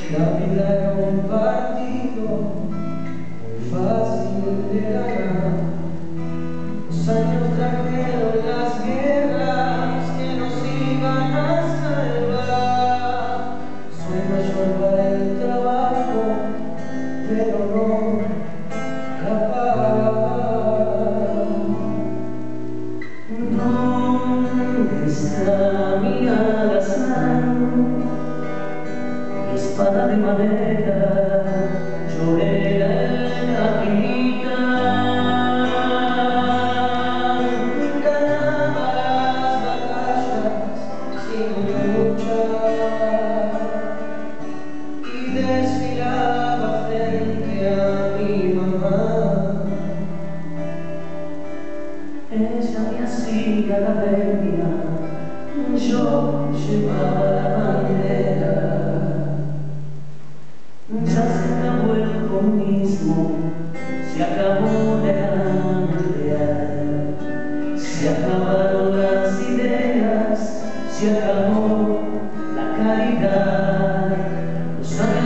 La vida era un partido muy fácil de ganar. Los años trajeron las guerras que nos iban a salvar. Soy mayor para el trabajo, pero no la paz. ¿Dónde está mi alazán? Mi espada de madera, lloré en la quinita. Ganaba las batallas sin luchar y desfilaba frente a mi mamá. Ella me hacía la venia, yo llevaba la bandera. Ya se acabó el comunismo, se acabó la hambre, se acabaron las ideas, se acabó la caridad. Los